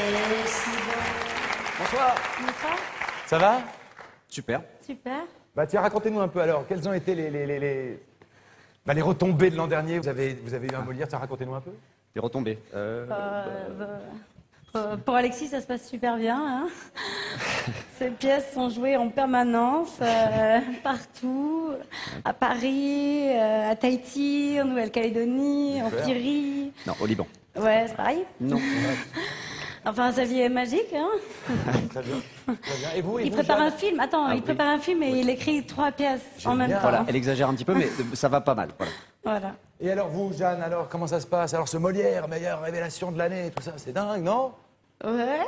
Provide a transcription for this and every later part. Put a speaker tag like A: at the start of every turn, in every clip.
A: Bonsoir.
B: Bonsoir.
A: Ça va?
C: Super.
B: Super.
A: Bah tiens, racontez-nous un peu alors, quelles ont été les retombées de l'an dernier? Vous avez eu un Molière, tiens, racontez-nous un peu.
C: Les retombées.
B: Pour Alexis, ça se passe super bien. Hein. Ces pièces sont jouées en permanence, partout, à Paris, à Tahiti, en Nouvelle-Calédonie, en Syrie.
C: Non, au Liban.
B: Ouais, c'est pareil.
C: Non.
B: Enfin, sa vie est magique. Hein.
A: Très bien. Très bien. Et vous,
B: Il prépare
A: Jeanne
B: un film. Attends,
C: Ah,
B: il prépare un film et il écrit 3 pièces en même temps.
C: Voilà, elle exagère un petit peu, mais ça va pas mal. Voilà.
B: Voilà.
A: Et alors vous, Jeanne, alors comment ça se passe? Alors ce Molière, meilleure révélation de l'année, tout ça, c'est dingue, non?
B: Ouais.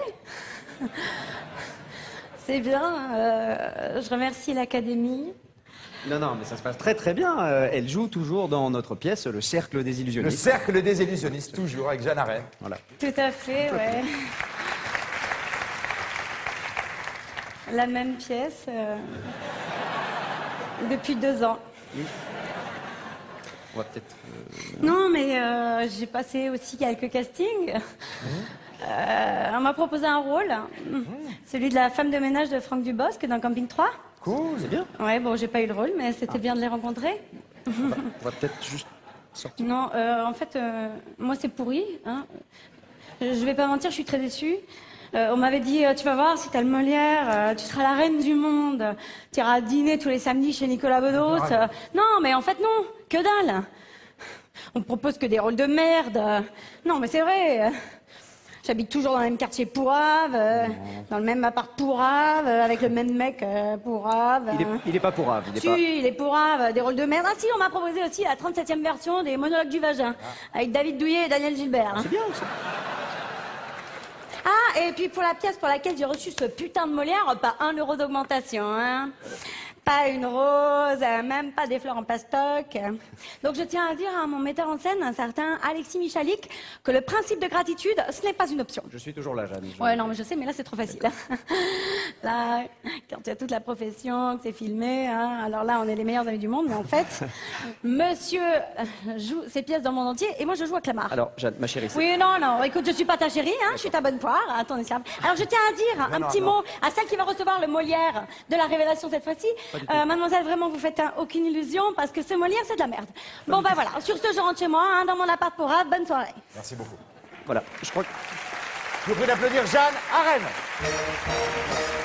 B: C'est bien. Je remercie l'Académie.
C: Non, mais ça se passe très très bien. Elle joue toujours dans notre pièce, Le Cercle des
A: Le
C: Illusionnistes.
A: cercle des illusionnistes, toujours, avec Jeanne Arène.
C: Voilà.
B: Tout à fait, ouais. La même pièce depuis 2 ans.
C: On va peut-être...
B: Non, mais j'ai passé aussi quelques castings. On m'a proposé un rôle, celui de la femme de ménage de Franck Dubosc dans Camping 3.
A: Cool.
C: C'est bien.
B: Ouais, bon, j'ai pas eu le rôle, mais c'était bien de les rencontrer.
C: On va peut-être juste sortir.
B: Non, en fait, moi c'est pourri. Hein. Je vais pas mentir, je suis très déçue. On m'avait dit, tu vas voir, si t'as le Molière, tu seras la reine du monde. Tu iras dîner tous les samedis chez Nicolas Bedos. Non, mais en fait, non, que dalle. On me propose que des rôles de merde. Non, mais c'est vrai. J'habite toujours dans le même quartier pourrave, dans le même appart pourrave, avec le même mec pourrave.
C: Il est pas pourrave.
B: Il est pourrave, des rôles de merde. Ah si, on m'a proposé aussi la 37e version des monologues du vagin, avec David Douillet et Daniel Gilbert. Hein.
C: C'est bien ça.
B: Ah, et puis pour la pièce pour laquelle j'ai reçu ce putain de Molière, pas 1 euro d'augmentation, hein. Pas une rose, même pas des fleurs en plastoc. Donc je tiens à dire à mon metteur en scène, un certain Alexis Michalik, que le principe de gratitude, ce n'est pas une option.
C: Je suis toujours là, Jeanne.
B: Ouais, non, mais je sais, mais là, c'est trop facile. Là, quand il y a toute la profession, que c'est filmé, hein, alors là, on est les meilleurs amis du monde, mais en fait, monsieur joue ses pièces dans le monde entier, et moi, je joue à Clamart.
C: Alors, Jeanne, ma chérie.
B: Oui, non, écoute, je suis pas ta chérie, hein, je suis ta bonne poire, à ton esclave. Alors, je tiens à dire un petit mot à celle qui va recevoir le Molière de la révélation cette fois-ci. Mademoiselle, vraiment, vous faites aucune illusion, parce que ce Molière, c'est de la merde. Bon, ben voilà, sur ce, je rentre chez moi, hein, dans mon appart pourrave, bonne soirée.
A: Merci beaucoup.
C: Voilà, je crois que...
A: Je vous prie d'applaudir Jeanne Arène.